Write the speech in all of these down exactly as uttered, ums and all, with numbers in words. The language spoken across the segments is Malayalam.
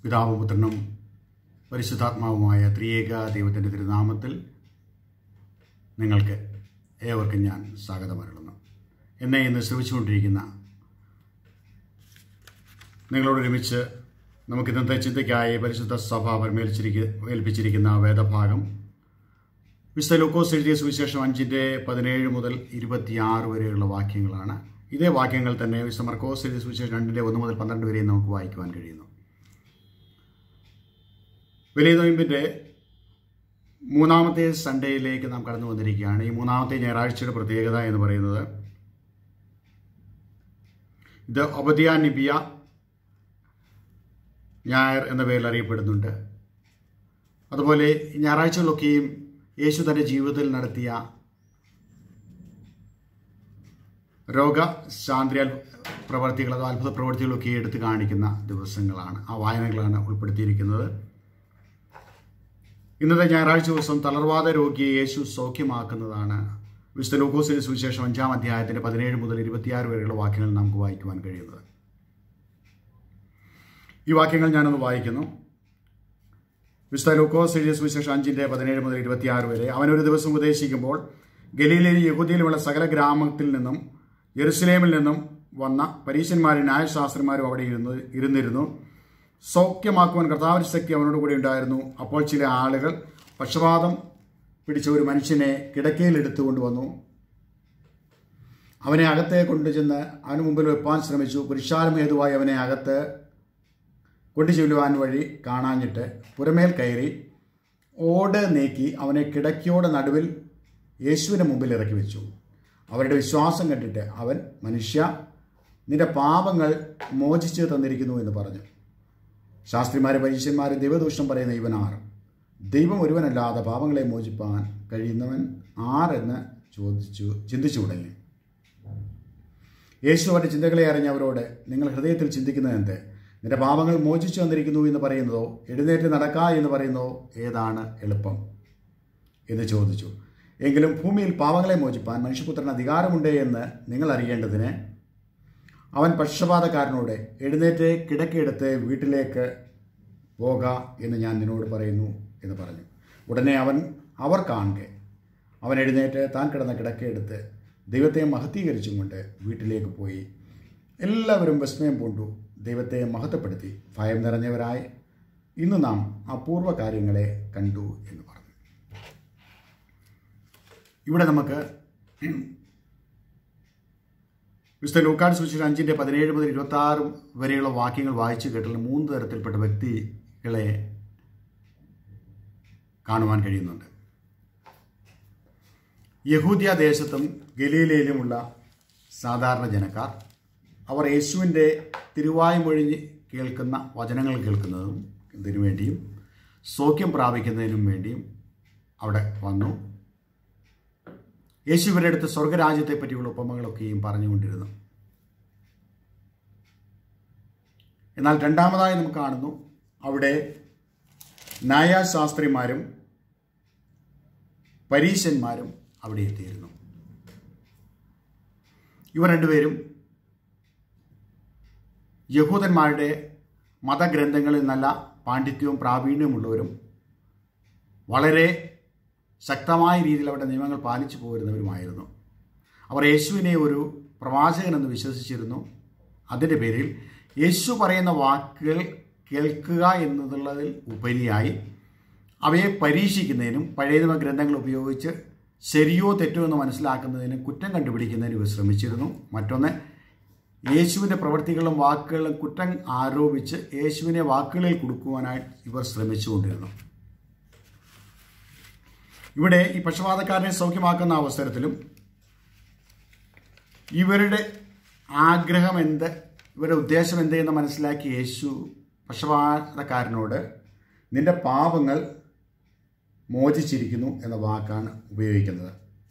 പിതാവും പുത്രനും പരിശുദ്ധാത്മാവുമായ ത്രിയേക ദൈവത്തിൻ്റെ തിരുനാമത്തിൽ നിങ്ങൾക്ക് ഏവർക്കും ഞാൻ സ്വാഗതം അരുളുന്നു. എന്നെ ഇന്ന് ശ്രമിച്ചുകൊണ്ടിരിക്കുന്ന നിങ്ങളോടൊരുമിച്ച് നമുക്ക് ഇന്നത്തെ ചിന്തയ്ക്കായി പരിശുദ്ധ സഭ പരമേൽച്ചിരിക്ക ഏൽപ്പിച്ചിരിക്കുന്ന വേദഭാഗം വിശുദ്ധ ലൂക്കോസ് എഴുതിയ സുവിശേഷം അഞ്ചിൻ്റെ പതിനേഴ് മുതൽ ഇരുപത്തിയാറ് വരെയുള്ള വാക്യങ്ങളാണ്. ഇതേ വാക്യങ്ങൾ തന്നെ വിശുദ്ധ മർക്കോസ് എഴുതിയ സുവിശേഷം രണ്ടിൻ്റെ ഒന്ന് മുതൽ പന്ത്രണ്ട് വരെയും നമുക്ക് വായിക്കുവാൻ കഴിയുന്നു. വലിയ നോയമ്പിൻ്റെ മൂന്നാമത്തെ സൺഡേയിലേക്ക് നാം കടന്നു വന്നിരിക്കുകയാണ്. ഈ മൂന്നാമത്തെ ഞായറാഴ്ചയുടെ പ്രത്യേകത എന്ന് പറയുന്നത് ഇത് ഒബദിയ നിബിയ ഞായർ എന്ന പേരിൽ അറിയപ്പെടുന്നുണ്ട്. അതുപോലെ ഞായറാഴ്ചകളൊക്കെയും യേശു തൻ്റെ ജീവിതത്തിൽ നടത്തിയ രോഗശാന്തി പ്രവർത്തികൾ അതോ അത്ഭുത പ്രവർത്തികളൊക്കെ എടുത്തു കാണിക്കുന്ന ദിവസങ്ങളാണ്, ആ വായനകളാണ് ഉൾപ്പെടുത്തിയിരിക്കുന്നത്. ഇന്നത്തെ ഞായറാഴ്ച ദിവസം തളർവാദ രോഗിയെ യേശു സൗഖ്യമാക്കുന്നതാണ് വിശുദ്ധ ലൂക്കോസിന്റെ സുവിശേഷം അഞ്ചാം അധ്യായത്തിന്റെ പതിനേഴ് മുതൽ ഇരുപത്തിയാറ് വരെയുള്ള വാക്യങ്ങൾ നമുക്ക് വായിക്കുവാൻ കഴിയുന്നത്. ഈ വാക്യങ്ങൾ ഞാനൊന്ന് വായിക്കുന്നു. വിശുദ്ധ ലൂക്കോസ് എഴുതിയ സുവിശേഷം അഞ്ചിന്റെ പതിനേഴ് മുതൽ ഇരുപത്തിയാറ് വരെ. അവനൊരു ദിവസം ഉപദേശിക്കുമ്പോൾ ഗലീലയിലും യഹൂദയിലുമുള്ള സകല ഗ്രാമത്തിൽ നിന്നും യെരുശലേമിൽ നിന്നും വന്ന പരീശന്മാരും ന്യായശാസ്ത്രന്മാരും അവിടെ ഇരുന്ന് ഇരുന്നിരുന്നു സൗഖ്യമാക്കുവാൻ കർത്താവിന്റെ ശക്തി അവനോട് കൂടി ഉണ്ടായിരുന്നു. അപ്പോൾ ചില ആളുകൾ പക്ഷപാതം പിടിച്ച ഒരു മനുഷ്യനെ കിടക്കയിൽ എടുത്തുകൊണ്ടുവന്നു. അവനെ അകത്തെ കൊണ്ടുചെന്ന് അവന് മുമ്പിൽ വെപ്പാൻ ശ്രമിച്ചു. പുരുഷാരം ഹേതുവായി അവനെ അകത്ത് കൊണ്ടു ചെല്ലുവാൻ വഴി കാണാഞ്ഞിട്ട് പുറമേൽ കയറി ഓട് നീക്കി അവനെ കിടക്കയോടെ നടുവിൽ യേശുവിൻ്റെ മുമ്പിൽ ഇറക്കി വെച്ചു. അവരുടെ വിശ്വാസം കണ്ടിട്ട് അവൻ, മനുഷ്യ, നിന്റെ പാപങ്ങൾ മോചിച്ച് തന്നിരിക്കുന്നു എന്ന് പറഞ്ഞു. ശാസ്ത്രിമാരും പരീശന്മാരും ദൈവദൂഷണം പറയുന്ന ഇവൻ ആർ? ദൈവം ഒരുവനല്ലാതെ പാപങ്ങളെ മോചിപ്പാൻ കഴിയുന്നവൻ ആരെന്ന് ചോദിച്ചു ചിന്തിച്ചു തുടങ്ങി. യേശു അവരുടെ ചിന്തകളെ അറിഞ്ഞ അവരോട്, നിങ്ങൾ ഹൃദയത്തിൽ ചിന്തിക്കുന്നത് എന്ത്? നിന്റെ പാപങ്ങൾ മോചിച്ചു തന്നിരിക്കുന്നു എന്ന് പറയുന്നതോ എഴുന്നേറ്റ് നടക്ക എന്ന് പറയുന്നതോ ഏതാണ് എളുപ്പം എന്ന് ചോദിച്ചു. എങ്കിലും ഭൂമിയിൽ പാപങ്ങളെ മോചിപ്പാൻ മനുഷ്യപുത്രന് അധികാരമുണ്ട് എന്ന് നിങ്ങൾ അറിയേണ്ടതിന് അവൻ പക്ഷപാതക്കാരനോട്, എഴുന്നേറ്റ് കിടക്കയെടുത്ത് വീട്ടിലേക്ക് പോക എന്ന് ഞാൻ നിന്നോട് പറയുന്നു എന്ന് പറഞ്ഞു. ഉടനെ അവൻ അവർ കാണുക അവൻ എഴുന്നേറ്റ് താൻ കിടന്ന കിടക്കയെടുത്ത് ദൈവത്തെ മഹത്വീകരിച്ചും കൊണ്ട് വീട്ടിലേക്ക് പോയി. എല്ലാവരും വിസ്മയം പൂണ്ടു ദൈവത്തെ മഹത്വപ്പെടുത്തി ഭയം നിറഞ്ഞവരായി ഇന്ന് നാം അപൂർവ കാര്യങ്ങളെ കണ്ടു എന്ന് പറഞ്ഞു. ഇവിടെ നമുക്ക് വിശുദ്ധ ലൂക്കായുടെ സുവിശേഷം അഞ്ചിൻ്റെ പതിനേഴ് മുതൽ ഇരുപത്തി ആറ് വരെയുള്ള വാക്യങ്ങൾ വായിച്ചു കേട്ടുള്ള മൂന്ന് തരത്തിൽപ്പെട്ട വ്യക്തികളെ കാണുവാൻ കഴിയുന്നുണ്ട്. യഹൂദ്യ ദേശത്തും ഗലീലയിലുമുള്ള സാധാരണ ജനക്കാർ, അവർ യേശുവിൻ്റെ തിരുവായ്മൊഴി കേൾക്കുന്ന വചനങ്ങൾ കേൾക്കുന്നതും ഇതിനു വേണ്ടിയും സൗഖ്യം പ്രാപിക്കുന്നതിനും വേണ്ടിയും അവിടെ വന്നു. യേശു ഇവരുടെ അടുത്ത് സ്വർഗരാജ്യത്തെ പറ്റിയുള്ള ഉപമകളൊക്കെയും പറഞ്ഞുകൊണ്ടിരുന്നു. എന്നാൽ രണ്ടാമതായി നമുക്ക് കാണുന്നു, അവിടെ ന്യായശാസ്ത്രിമാരും പരീശന്മാരും അവിടെ എത്തിയിരുന്നു. ഇവർ രണ്ടുപേരും യഹൂദന്മാരുടെ മതഗ്രന്ഥങ്ങളിൽ നല്ല പാണ്ഡിത്യവും പ്രാവീണ്യമുള്ളവരും വളരെ ശക്തമായ രീതിയിൽ അവരുടെ നിയമങ്ങൾ പാലിച്ചു പോരുന്നവരുമായിരുന്നു. അവർ യേശുവിനെ ഒരു പ്രവാചകനെന്ന് വിശ്വസിച്ചിരുന്നു. അതിൻ്റെ പേരിൽ യേശു പറയുന്ന വാക്കുകൾ കേൾക്കുക എന്നതുള്ളതിൽ ഉപരിയായി അവയെ പരീക്ഷിക്കുന്നതിനും പഴയ നിയമ ഗ്രന്ഥങ്ങൾ ഉപയോഗിച്ച് ശരിയോ തെറ്റോ എന്ന് മനസ്സിലാക്കുന്നതിനും കുറ്റം കണ്ടുപിടിക്കുന്നതിനും ഇവർ ശ്രമിച്ചിരുന്നു. മറ്റൊന്ന്, യേശുവിൻ്റെ പ്രവൃത്തികളും വാക്കുകളും കുറ്റം ആരോപിച്ച് യേശുവിനെ വാക്കുകളിൽ കൊടുക്കുവാനായി ഇവർ ശ്രമിച്ചുകൊണ്ടിരുന്നു. ഇവിടെ ഈ പക്ഷപാതക്കാരനെ സൗഖ്യമാക്കുന്ന അവസരത്തിലും ഇവരുടെ ആഗ്രഹം എന്ത്, ഇവരുടെ ഉദ്ദേശം എന്ത് എന്ന് മനസ്സിലാക്കി യേശു പക്ഷപാതക്കാരനോട്, നിന്റെ പാപങ്ങൾ മോചിച്ചിരിക്കുന്നു എന്ന വാക്കാണ് ഉപയോഗിക്കുന്നത്.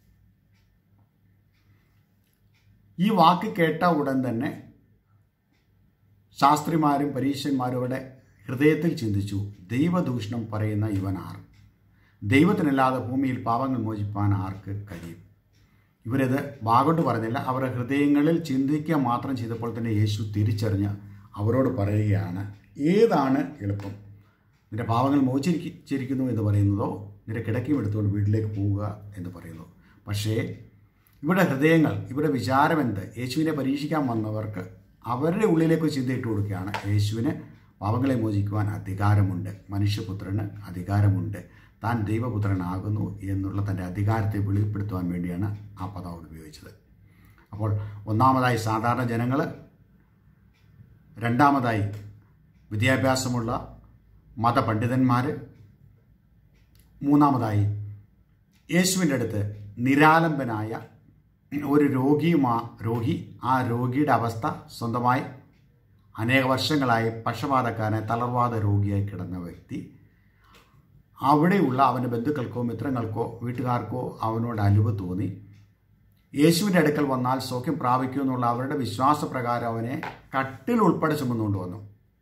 ഈ വാക്ക് കേട്ട ഉടൻ തന്നെ ശാസ്ത്രിമാരും പരീശന്മാരും അവിടെ ഹൃദയത്തിൽ ചിന്തിച്ചു, ദൈവദൂഷണം പറയുന്ന ഇവൻ ആർ? ദൈവത്തിനല്ലാതെ ഭൂമിയിൽ പാപങ്ങൾ മോചിപ്പാൻ ആർക്ക് കഴിയും? ഇവരത് വാഗോട്ട് പറഞ്ഞില്ല, അവരുടെ ഹൃദയങ്ങളിൽ ചിന്തിക്കുക മാത്രം ചെയ്തപ്പോൾ തന്നെ യേശു തിരിച്ചറിഞ്ഞ് അവരോട് പറയുകയാണ്, ഏതാണ് എളുപ്പം? നിന്റെ പാവങ്ങൾ മോചിച്ചിരിക്കുന്നു എന്ന് പറയുന്നതോ നിന്റെ കിടക്കയും എടുത്തുകൊണ്ട് വീട്ടിലേക്ക് പോവുക എന്ന് പറയുന്നു? പക്ഷേ ഇവിടെ ഹൃദയങ്ങൾ, ഇവിടെ വിചാരം എന്ത്? യേശുവിനെ പരീക്ഷിക്കാൻ വന്നവർക്ക് അവരുടെ ഉള്ളിലേക്ക് ചിന്തയിട്ട് കൊടുക്കുകയാണ്, യേശുവിന് പാവങ്ങളെ മോചിക്കുവാൻ അധികാരമുണ്ട്, മനുഷ്യപുത്രന് അധികാരമുണ്ട്, താൻ ദൈവപുത്രനാകുന്നു എന്നുള്ള തൻ്റെ അധികാരത്തെ വെളിപ്പെടുത്തുവാൻ വേണ്ടിയാണ് ആ പദം ഉപയോഗിച്ചത്. അപ്പോൾ ഒന്നാമതായി സാധാരണ ജനങ്ങൾ, രണ്ടാമതായി വിദ്യാഭ്യാസമുള്ള മതപണ്ഡിതന്മാർ, മൂന്നാമതായി യേശുവിൻ്റെ അടുത്ത് നിരാലംബനായ ഒരു രോഗിയുമാ രോഗി ആ രോഗിയുടെ അവസ്ഥ സ്വന്തമായി അനേക വർഷങ്ങളായി പക്ഷപാതക്കാരനെ തളർവാദ രോഗിയായി കിടന്ന വ്യക്തി, അവിടെയുള്ള അവൻ്റെ ബന്ധുക്കൾക്കോ മിത്രങ്ങൾക്കോ വീട്ടുകാർക്കോ അവനോട് അലിവ് തോന്നി യേശുവിൻ്റെ അടുക്കൽ വന്നാൽ സൗഖ്യം പ്രാപിക്കുമെന്നുള്ള അവരുടെ വിശ്വാസപ്രകാരം അവനെ കട്ടിൽ ഉൾപ്പെടെ ചുമന്നുകൊണ്ട് വന്നു.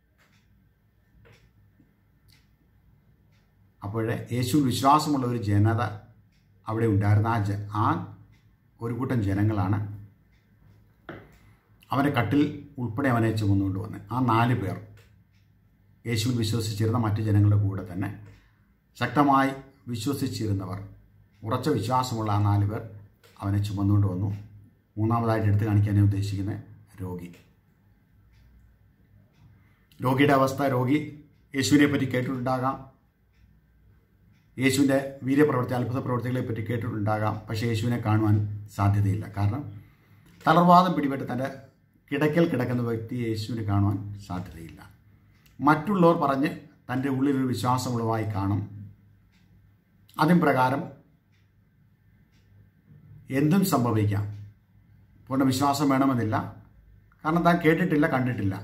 അപ്പോൾ യേശു വിശ്വാസമുള്ള ഒരു ജനത അവിടെ ഉണ്ടായിരുന്ന ആ ജ ആ ഒരു കൂട്ടം ജനങ്ങളാണ് അവനെ കട്ടിൽ ഉൾപ്പെടെ അവനെ ചുമന്നുകൊണ്ട് വന്നത്. ആ നാല് പേർ യേശുവിൽ വിശ്വസിച്ചിരുന്ന മറ്റു ജനങ്ങളുടെ കൂടെ തന്നെ ശക്തമായി വിശ്വസിച്ചിരുന്നവർ, ഉറച്ച വിശ്വാസമുള്ള ആ നാല് പേർ അവനെ ചുമന്നുകൊണ്ട് വന്നു. മൂന്നാമതായിട്ട് എടുത്തു കാണിക്കാൻ ഉദ്ദേശിക്കുന്ന രോഗി. രോഗിയുടെ അവസ്ഥ, രോഗി യേശുവിനെ പറ്റി കേട്ടിട്ടുണ്ടാകാം, യേശുവിൻ്റെ വീര്യപ്രവൃത്തി അത്ഭുത പ്രവൃത്തികളെ പറ്റി കേട്ടിട്ടുണ്ടാകാം, പക്ഷേ യേശുവിനെ കാണുവാൻ സാധ്യതയില്ല. കാരണം തളർവാദം പിടിപെട്ട് തൻ്റെ കിടക്കൽ കിടക്കുന്ന വ്യക്തി യേശുവിനെ കാണുവാൻ സാധ്യതയില്ല. മറ്റുള്ളവർ പറഞ്ഞ് തൻ്റെ ഉള്ളിലൊരു വിശ്വാസമുള്ളതായി കാണും. അതിൻ പ്രകാരം എന്തും സംഭവിക്കാം. പൂർണ്ണ വിശ്വാസം വേണമെന്നില്ല, കാരണം താൻ കേട്ടിട്ടില്ല, കണ്ടിട്ടില്ല.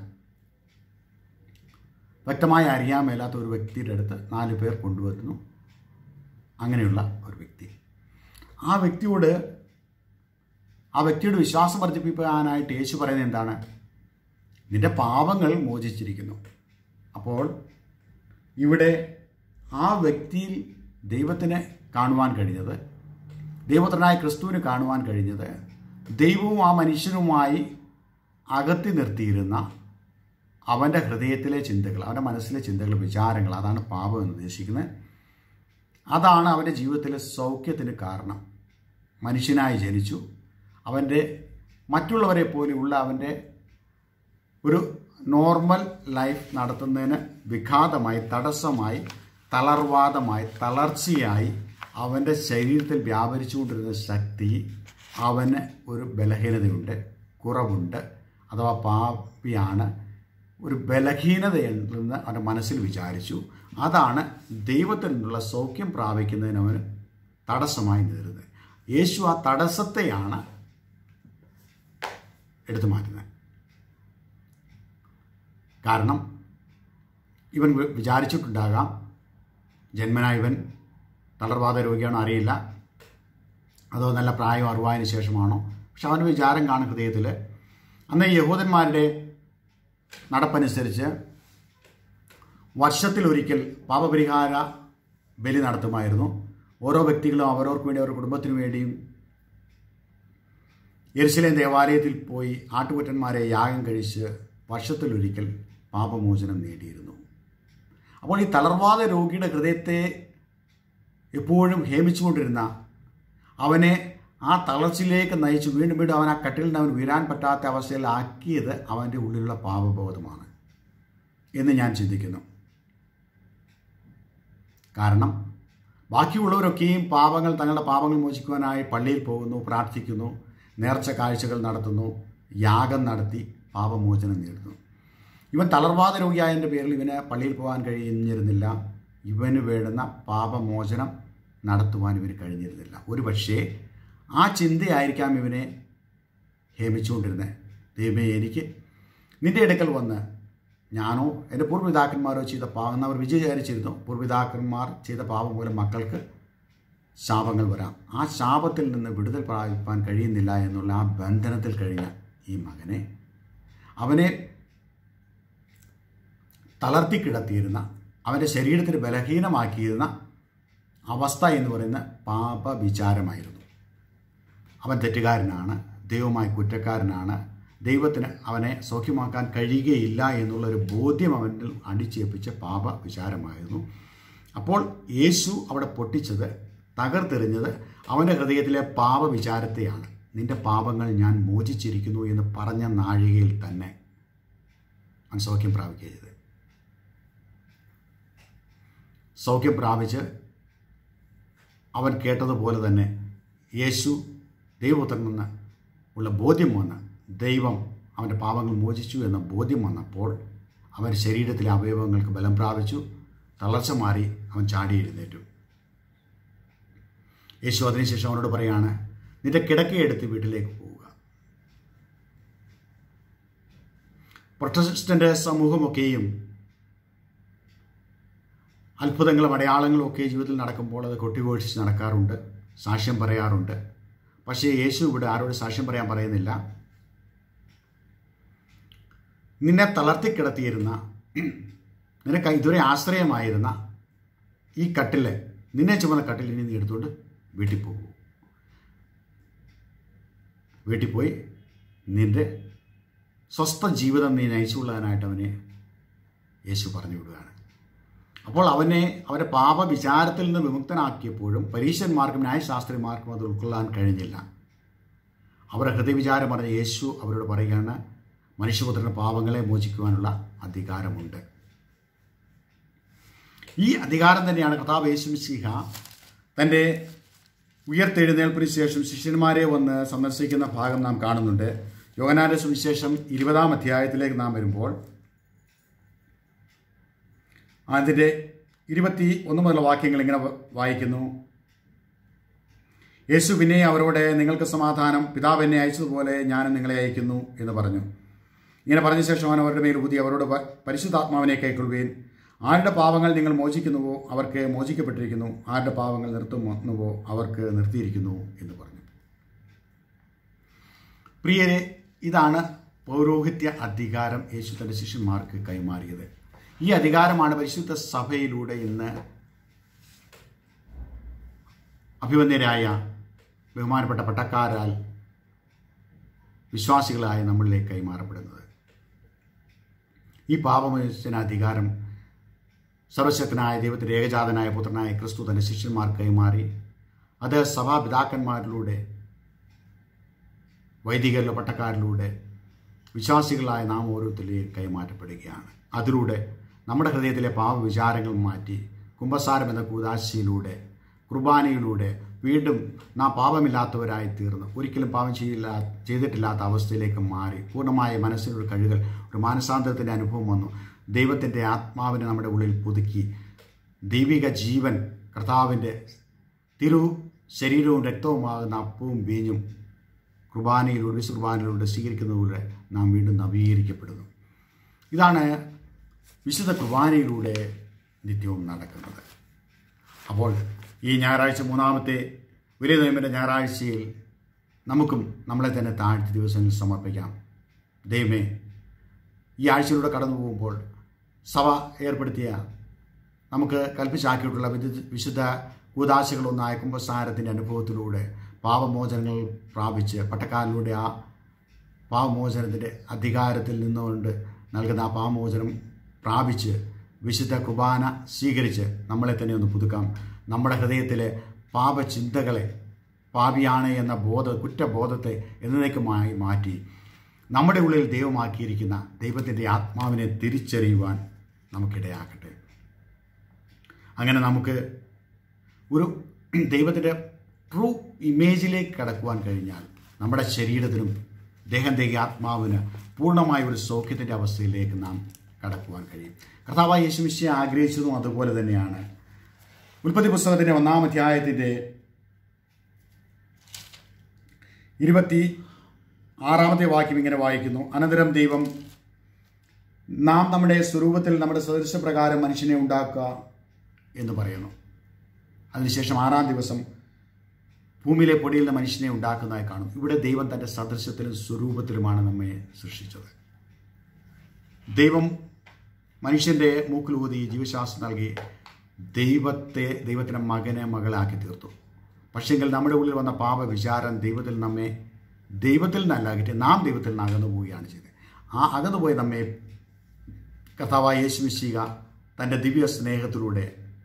വ്യക്തമായി അറിയാൻ മേലാത്ത ഒരു വ്യക്തിയുടെ അടുത്ത് നാല് പേർ കൊണ്ടുവരുന്നു. അങ്ങനെയുള്ള ഒരു വ്യക്തി, ആ വ്യക്തിയോട് ആ വ്യക്തിയുടെ വിശ്വാസം വർദ്ധിപ്പിക്കാനായിട്ട് യേശു പറയുന്നത് എന്താണ്? നിന്റെ പാപങ്ങൾ മോചിച്ചിരിക്കുന്നു. അപ്പോൾ ഇവിടെ ആ വ്യക്തിയിൽ ദൈവത്തിനെ കാണുവാൻ കഴിഞ്ഞത്, ദൈവപുത്രനായ ക്രിസ്തുവിന് കാണുവാൻ കഴിഞ്ഞത്, ദൈവവും ആ മനുഷ്യനുമായി അകത്തി നിർത്തിയിരുന്ന അവൻ്റെ ഹൃദയത്തിലെ ചിന്തകൾ, അവൻ്റെ മനസ്സിലെ ചിന്തകൾ, വിചാരങ്ങൾ, അതാണ് പാപം എന്ന് ഉദ്ദേശിക്കുന്നത്. അതാണ് അവൻ്റെ ജീവിതത്തിലെ സൗഖ്യത്തിന് കാരണം. മനുഷ്യനായി ജനിച്ചു, അവൻ്റെ മറ്റുള്ളവരെ പോലെയുള്ള അവൻ്റെ ഒരു നോർമൽ ലൈഫ് നടത്തുന്നതിന് വിഘാതമായി, തടസ്സമായി, തളർവാദമായി, തളർച്ചയായി അവൻ്റെ ശരീരത്തിൽ വ്യാപരിച്ചുകൊണ്ടിരുന്ന ശക്തി, അവന് ഒരു ബലഹീനതയുണ്ട്, കുറവുണ്ട്, അഥവാ പാപിയാണ്, ഒരു ബലഹീനതയെന്ന് അവൻ്റെ മനസ്സിൽ വിചാരിച്ചു. അതാണ് ദൈവത്തിൽ നിന്നുള്ള സൗഖ്യം പ്രാപിക്കുന്നതിന് അവന് തടസ്സമായി നിന്നിരുന്നത്. യേശു ആ തടസ്സത്തെയാണ് എടുത്തു മാറ്റുന്നത്. കാരണം ഇവൻ വിചാരിച്ചിട്ടുണ്ടാകാം, ജന്മനാ ഇവൻ തളർവാദ രോഗിയാണോ അറിയില്ല, അതോ നല്ല പ്രായം അറിവായതിനു ശേഷമാണോ. പക്ഷെ അവൻ്റെ വിചാരം കാണും ഹൃദയത്തിൽ. അന്ന് യഹൂദന്മാരുടെ നടപ്പനുസരിച്ച് വർഷത്തിലൊരിക്കൽ പാപപരിഹാര ബലി നടത്തുമായിരുന്നു. ഓരോ വ്യക്തികളും അവരവർക്ക് വേണ്ടി, അവരുടെ കുടുംബത്തിനു വേണ്ടിയും യെരുശലേം ദേവാലയത്തിൽ പോയി ആട്ടുകൊറ്റന്മാരെ യാഗം കഴിച്ച് വർഷത്തിലൊരിക്കൽ പാപമോചനം നേടിയിരുന്നു. അപ്പോൾ ഈ തളർവാദ രോഗിയുടെ ഹൃദയത്തെ എപ്പോഴും ഹേമിച്ചുകൊണ്ടിരുന്ന, അവനെ ആ തളർച്ചയിലേക്ക് നയിച്ച് വീണ്ടും വീണ്ടും അവൻ ആ കട്ടിലിൽ നിന്ന് അവൻ വീഴാൻ പറ്റാത്ത അവസ്ഥയിൽ ആക്കിയത് അവൻ്റെ ഉള്ളിലുള്ള പാപബോധമാണ് എന്ന് ഞാൻ ചിന്തിക്കുന്നു. കാരണം ബാക്കിയുള്ളവരൊക്കെയും പാപങ്ങൾ, തങ്ങളുടെ പാപങ്ങൾ മോചിക്കുവാനായി പള്ളിയിൽ പോകുന്നു, പ്രാർത്ഥിക്കുന്നു, നേർച്ച കാഴ്ചകൾ നടത്തുന്നു, യാഗം നടത്തി പാപമോചനം നേടുന്നു. ഇവൻ തളർവാദ രോഗിയായതിൻ്റെ പേരിൽ ഇവന് പള്ളിയിൽ പോകാൻ കഴിഞ്ഞിരുന്നില്ല. ഇവന് വേണ്ടുന്ന പാപമോചനം നടത്തുവാൻ ഇവന് കഴിഞ്ഞിരുന്നില്ല. ഒരു പക്ഷേ ആ ചിന്തയായിരിക്കാം ഇവനെ ഹേമിച്ചുകൊണ്ടിരുന്നത്. ദൈവമേ, എനിക്ക് നിൻ്റെ അടുക്കൽ വന്ന് ഞാനോ എൻ്റെ പൂർവ്വപിതാക്കന്മാരോ ചെയ്ത പാപം, അവർ വിചാരിച്ചിരുന്നു പൂർവ്വപിതാക്കന്മാർ ചെയ്ത പാപം മൂലം മക്കൾക്ക് ശാപങ്ങൾ വരാം. ആ ശാപത്തിൽ നിന്ന് വിടുതൽ പ്രാപിപ്പാൻ കഴിയുന്നില്ല എന്നുള്ള ആ ബന്ധനത്തിൽ കഴിഞ്ഞ ഈ മകനെ, അവനെ തളർത്തിക്കിടത്തിയിരുന്ന, അവൻ്റെ ശരീരത്തിന് ബലഹീനമാക്കിയിരുന്ന അവസ്ഥ എന്ന് പറയുന്ന പാപവിചാരമായിരുന്നു. അവൻ തെറ്റുകാരനാണ്, ദൈവമായി കുറ്റക്കാരനാണ്, ദൈവത്തിന് അവനെ സൗഖ്യമാക്കാൻ കഴിയുകയില്ല എന്നുള്ളൊരു ബോധ്യം അവനിൽ അടിച്ചേൽപ്പിച്ച പാപ വിചാരമായിരുന്നു. അപ്പോൾ യേശു അവിടെ പൊട്ടിച്ചത്, തകർത്തെറിഞ്ഞത് അവൻ്റെ ഹൃദയത്തിലെ പാപ വിചാരത്തെയാണ്. നിന്റെ പാപങ്ങൾ ഞാൻ മോചിച്ചിരിക്കുന്നു എന്ന് പറഞ്ഞ നാഴികയിൽ തന്നെ അവൻ സൗഖ്യം പ്രാപിക്കുക ചെയ്തത്. സൗഖ്യം പ്രാപിച്ച് അവൻ കേട്ടതുപോലെ തന്നെ യേശു ദൈവപുത്രനെന്ന് ഉള്ള ബോധ്യം വന്ന് ദൈവം അവൻ്റെ പാപങ്ങൾ മോചിച്ചു എന്ന ബോധ്യം വന്നപ്പോൾ അവൻ്റെ ശരീരത്തിലെ അവയവങ്ങൾക്ക് ബലം പ്രാപിച്ചു, തളർച്ച മാറി, അവൻ ചാടി എഴുന്നേറ്റു. യേശു അതിനുശേഷം അവനോട് പറയാണ്, നിന്റെ കിടക്കയെടുത്ത് വീട്ടിലേക്ക് പോവുക. പ്രൊട്ടസ്റ്റന്റ് സമൂഹമൊക്കെയും അത്ഭുതങ്ങളും അടയാളങ്ങളും ഒക്കെ ജീവിതത്തിൽ നടക്കുമ്പോൾ അത് കൊട്ടിഘോഷിച്ച് നടക്കാറുണ്ട്, സാക്ഷ്യം പറയാറുണ്ട്. പക്ഷേ യേശു ഇവിടെ ആരോട് സാക്ഷ്യം പറയാൻ പറയുന്നില്ല. നിന്നെ തളർത്തിക്കിടത്തിയിരുന്ന, നിനക്ക് ഇതുവരെ ആശ്രയമായിരുന്ന ഈ കട്ടിൽ, നിന്നെ ചുമന്ന കട്ടിൽ ഇനി നീ എടുത്തുകൊണ്ട് വീട്ടിൽ പോകൂ. വീട്ടിൽ പോയി നിന്റെ സ്വസ്ഥ ജീവിതം നീ നയിച്ചുകൊള്ളാനായിട്ട് അവനെ യേശു പറഞ്ഞു വിടുകയാണ്. അപ്പോൾ അവനെ അവൻ്റെ പാപവിചാരത്തിൽ നിന്ന് വിമുക്തനാക്കിയപ്പോഴും പരീശന്മാർക്കും ന്യായശാസ്ത്രിമാർക്കും അത് ഉൾക്കൊള്ളാൻ കഴിഞ്ഞില്ല. അവരുടെ ഹൃദയവിചാരം പറഞ്ഞ യേശു അവരോട് പറയുകയാണ്, മനുഷ്യപുത്രൻ്റെ പാപങ്ങളെ മോചിക്കുവാനുള്ള അധികാരമുണ്ട്. ഈ അധികാരം തന്നെയാണ് കർത്താവ് യേശു മിശിഹ തൻ്റെ ഉയർത്തെഴുന്നേൽപ്പിന് ശേഷം ശിഷ്യന്മാരെ വന്ന് സന്ദർശിക്കുന്ന ഭാഗം നാം കാണുന്നുണ്ട്. യോഹന്നാന്റെ സുവിശേഷം ഇരുപതാം അധ്യായത്തിലേക്ക് നാം വരുമ്പോൾ അതിൻ്റെ ഇരുപത്തി ഒന്ന് മുതലുള്ള വാക്യങ്ങൾ ഇങ്ങനെ വായിക്കുന്നു. യേശു പിന്നെ അവരോട്, നിങ്ങൾക്ക് സമാധാനം, പിതാവ് എന്നെ അയച്ചതുപോലെ ഞാനും നിങ്ങളെ അയക്കുന്നു എന്ന് പറഞ്ഞു. ഇങ്ങനെ പറഞ്ഞ ശേഷം അവൻ അവരുടെ മേൽ ഊതി അവരോട്, പരിശുദ്ധാത്മാവിനെ കൈക്കൊള്ളുകയും ആരുടെ പാപങ്ങൾ നിങ്ങൾ മോചിക്കുന്നുവോ അവർക്ക് മോചിക്കപ്പെട്ടിരിക്കുന്നു, ആരുടെ പാപങ്ങൾ നിർത്തുന്നുവോ അവർക്ക് നിർത്തിയിരിക്കുന്നു എന്ന് പറഞ്ഞു. പ്രിയരെ, ഇതാണ് പൗരോഹിത്യ അധികാരം യേശു തൻ്റെ ശിഷ്യന്മാർക്ക് കൈമാറിയത്. ഈ അധികാരമാണ് പരിശുദ്ധ സഭയിലൂടെ ഇന്ന് അഭിവന്ദ്യരായ ബഹുമാനപ്പെട്ട പട്ടക്കാരാൽ വിശ്വാസികളായ നമ്മളിലേക്ക് കൈമാറപ്പെടുന്നത്. ഈ പാപമോചന അധികാരം സർവശക്തനായ ദൈവത്തിൻ്റെ ഏകജാതനായ പുത്രനായ ക്രിസ്തു തൻ്റെ ശിഷ്യന്മാർക്ക് കൈമാറി. അത് സഭാപിതാക്കന്മാരിലൂടെ, വൈദികരിലെ പട്ടക്കാരിലൂടെ വിശ്വാസികളായ നാം ഓരോരുത്തരിലേക്ക് കൈമാറ്റപ്പെടുകയാണ്. അതിലൂടെ നമ്മുടെ ഹൃദയത്തിലെ പാപവിചാരങ്ങൾ മാറ്റി കുമ്പസാരം എന്ന കൂദാശയിലൂടെ, കുർബാനയിലൂടെ വീണ്ടും നാം പാപമില്ലാത്തവരായി തീർന്ന് ഒരിക്കലും പാപം ചെയ്യില്ല ചെയ്തിട്ടില്ലാത്ത അവസ്ഥയിലേക്ക് മാറി പൂർണ്ണമായ മനസ്സിനൊരു കഴുകൽ, ഒരു മാനസാന്തരത്തിൻ്റെ അനുഭവം വന്നു. ദൈവത്തിൻ്റെ ആത്മാവിനെ നമ്മുടെ ഉള്ളിൽ പുതുക്കി ദൈവിക ജീവൻ, കർത്താവിൻ്റെ തിരു ശരീരവും രക്തവുമാകുന്ന അപ്പവും വീഞ്ഞും കുർബാനയിലൂടെ, വിശുദ്ധ കുർബാനയിലൂടെ സ്വീകരിക്കുന്നതിലൂടെ നാം വീണ്ടും നവീകരിക്കപ്പെടുന്നു. ഇതാണ് വിശുദ്ധ കുർബാനയിലൂടെ നിത്യവും നടക്കുന്നത്. അപ്പോൾ ഈ ഞായറാഴ്ച, മൂന്നാമത്തെ വലിയ നോയമ്പിൻ്റെ ഞായറാഴ്ചയിൽ നമുക്കും നമ്മളെ തന്നെ താഴ്ത്തി ദിവസങ്ങളിൽ സമർപ്പിക്കാം. ദൈവമേ, ഈ ആഴ്ചയിലൂടെ കടന്നു പോകുമ്പോൾ സഭ ഏർപ്പെടുത്തിയ, നമുക്ക് കൽപ്പിച്ചാക്കിയിട്ടുള്ള വിശുദ്ധ കൂദാശകളൊന്നായ കുമ്പസാരത്തിൻ്റെ അനുഭവത്തിലൂടെ പാപമോചനങ്ങൾ പ്രാപിച്ച് പട്ടക്കാരിലൂടെ ആ പാപമോചനത്തിൻ്റെ അധികാരത്തിൽ നിന്നുകൊണ്ട് നൽകുന്ന ആ പാപമോചനം പ്രാപിച്ച് വിശുദ്ധ കുർബാന സ്വീകരിച്ച് നമ്മളെ തന്നെ ഒന്ന് പുതുക്കാം. നമ്മുടെ ഹൃദയത്തിലെ പാപചിന്തകളെ, പാപിയാണ് എന്ന ബോധ കുറ്റബോധത്തെ എന്നേക്കുമായി മാറ്റി നമ്മുടെ ഉള്ളിൽ ദൈവമാക്കിയിരിക്കുന്ന ദൈവത്തിൻ്റെ ആത്മാവിനെ തിരിച്ചറിയുവാൻ നമുക്കിടയാക്കട്ടെ. അങ്ങനെ നമുക്ക് ഒരു ദൈവത്തിൻ്റെ ട്രൂ ഇമേജിലേക്ക് കടക്കുവാൻ കഴിഞ്ഞാൽ നമ്മുടെ ശരീരത്തിനും ദേഹത്തേക്ക് ആത്മാവിന് പൂർണ്ണമായ ഒരു സൗഖ്യത്തിൻ്റെ അവസ്ഥയിലേക്ക് നാം കടക്കുവാൻ കഴിയും. കർത്താവായ യേശു മിശിഹ ആഗ്രഹിച്ചതും അതുപോലെ തന്നെയാണ്. ഉൽപ്പത്തി പുസ്തകത്തിൻ്റെ ഒന്നാം അധ്യായത്തിൻ്റെ ഇരുപത്തി ആറാമത്തെ വാക്യം ഇങ്ങനെ വായിക്കുന്നു. അനന്തരം ദൈവം, നാം നമ്മുടെ സ്വരൂപത്തിൽ നമ്മുടെ സദൃശപ്രകാരം മനുഷ്യനെ ഉണ്ടാക്കുക എന്ന് പറയുന്നു. അതിനുശേഷം ആറാം ദിവസം ഭൂമിയിലെ പൊടിയിൽ നിന്ന് മനുഷ്യനെ ഉണ്ടാക്കുന്നതായി കാണും. ഇവിടെ ദൈവം തൻ്റെ സദൃശത്തിലും സ്വരൂപത്തിലുമാണ് നമ്മെ സൃഷ്ടിച്ചത്. ദൈവം മനുഷ്യൻ്റെ മൂക്കിലൂതി ജീവശ്വാസം നൽകി ദൈവത്തെ ദൈവത്തിൻ്റെ മകനെ മകളാക്കി തീർത്തു. പക്ഷെങ്കിൽ നമ്മുടെ ഉള്ളിൽ വന്ന പാപവിചാരം ദൈവത്തിൽ നമ്മെ ദൈവത്തിൽ നിന്നല്ലാകിട്ട് നാം ദൈവത്തിൽ നിന്ന് അകന്നു പോവുകയാണ് ചെയ്തത്. ആ അകന്നുപോയി നമ്മെ കർത്താവായ യേശു മിശിഹ തൻ്റെ ദിവ്യ സ്നേഹത്തിലൂടെ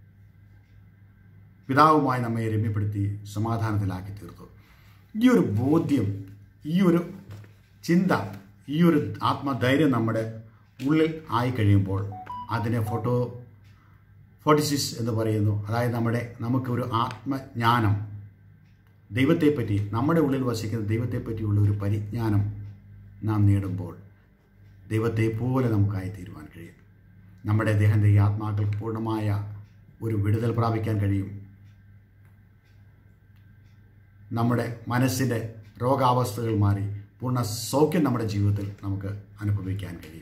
പിതാവുമായി നമ്മെ രമ്യപ്പെടുത്തി സമാധാനത്തിലാക്കി തീർത്തു. ഈ ഒരു ബോധ്യം, ഈ ഒരു ചിന്ത, ഈ ഒരു ആത്മധൈര്യം നമ്മുടെ ഉള്ളിൽ ആയിക്കഴിയുമ്പോൾ അതിനെ ഫോട്ടോ ഫോട്ടിസിസ് എന്ന് പറയുന്നു. അതായത് നമ്മുടെ നമുക്കൊരു ആത്മജ്ഞാനം, ദൈവത്തെപ്പറ്റി, നമ്മുടെ ഉള്ളിൽ വസിക്കുന്ന ദൈവത്തെപ്പറ്റിയുള്ള ഒരു പരിജ്ഞാനം നാം നേടുമ്പോൾ ദൈവത്തെ പോലെ നമുക്കായി തീരുവാൻ കഴിയും. നമ്മുടെ ദേഹത്തെ ഈ ആത്മാക്കൾക്ക് പൂർണ്ണമായ ഒരു വിടുതൽ പ്രാപിക്കാൻ കഴിയും. നമ്മുടെ മനസ്സിൻ്റെ രോഗാവസ്ഥകൾ മാറി പൂർണ്ണ സൗഖ്യം നമ്മുടെ ജീവിതത്തിൽ നമുക്ക് അനുഭവിക്കാൻ കഴിയും.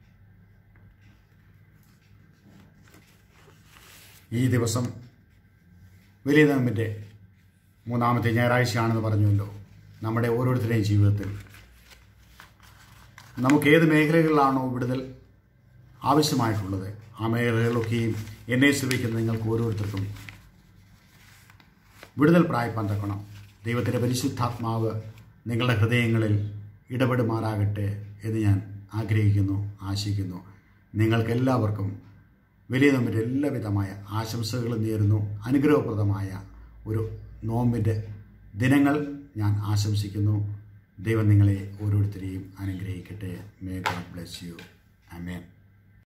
ഈ ദിവസം വലിയ നോമ്പിൻ്റെ മൂന്നാമത്തെ ഞായറാഴ്ചയാണെന്ന് പറഞ്ഞുവല്ലോ. നമ്മുടെ ഓരോരുത്തരുടെയും ജീവിതത്തിൽ നമുക്ക് ഏത് മേഖലകളിലാണോ വിടുതൽ ആവശ്യമായിട്ടുള്ളത് ആ മേഖലകളൊക്കെയും എന്നെ ശ്രമിക്കുന്ന നിങ്ങൾക്ക് ഓരോരുത്തർക്കും വിടുതൽ പ്രാപിപ്പാൻ തക്കണം ദൈവത്തിൻ്റെ പരിശുദ്ധാത്മാവ് നിങ്ങളുടെ ഹൃദയങ്ങളിൽ ഇടപെടുമാറാകട്ടെ എന്ന് ഞാൻ ആഗ്രഹിക്കുന്നു, ആശിക്കുന്നു. നിങ്ങൾക്കെല്ലാവർക്കും വലിയ നോമ്പിൻ്റെ എല്ലാവിധമായ ആശംസകളും നേരുന്നു. അനുഗ്രഹപ്രദമായ ഒരു നോമ്പിൻ്റെ ദിനങ്ങൾ ഞാൻ ആശംസിക്കുന്നു. ദൈവം നിങ്ങളെ ഓരോരുത്തരെയും അനുഗ്രഹിക്കട്ടെ. May God bless you. Amen.